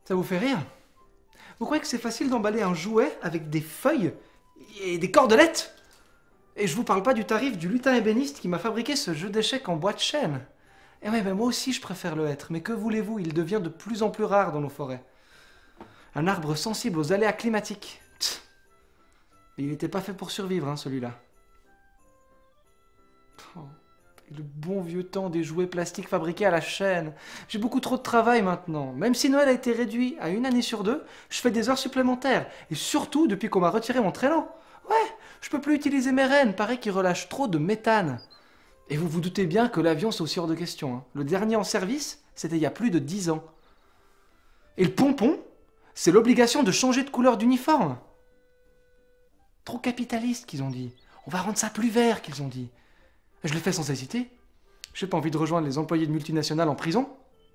Ça vous fait rire? Vous croyez que c'est facile d'emballer un jouet avec des feuilles et des cordelettes? Et je vous parle pas du tarif du lutin ébéniste qui m'a fabriqué ce jeu d'échecs en bois de chêne. Et ouais, ben moi aussi je préfère le hêtre, mais que voulez-vous, il devient de plus en plus rare dans nos forêts. Un arbre sensible aux aléas climatiques. Tch. Mais il n'était pas fait pour survivre, hein, celui-là. Oh, le bon vieux temps des jouets plastiques fabriqués à la chaîne. J'ai beaucoup trop de travail maintenant. Même si Noël a été réduit à 1 année sur 2, je fais des heures supplémentaires. Et surtout depuis qu'on m'a retiré mon traîneau. Ouais, je peux plus utiliser mes rennes, paraît qu'ils relâchent trop de méthane. Et vous vous doutez bien que l'avion c'est aussi hors de question, hein. Le dernier en service, c'était il y a plus de 10 ans. Et le pompon, c'est l'obligation de changer de couleur d'uniforme. Trop capitaliste qu'ils ont dit. On va rendre ça plus vert qu'ils ont dit. Je l'ai fait sans hésiter. J'ai pas envie de rejoindre les employés de multinationales en prison.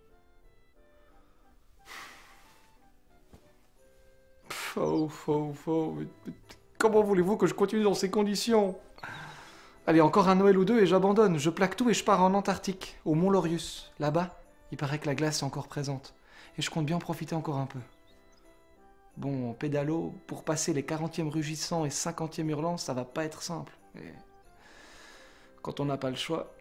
Faux. Comment voulez-vous que je continue dans ces conditions? Allez, encore un Noël ou deux et j'abandonne. Je plaque tout et je pars en Antarctique, au Mont Laurius. Là-bas, il paraît que la glace est encore présente. Et je compte bien en profiter encore un peu. Bon, en pédalo, pour passer les 40e rugissants et 50e hurlants, ça va pas être simple. Et quand on n'a pas le choix,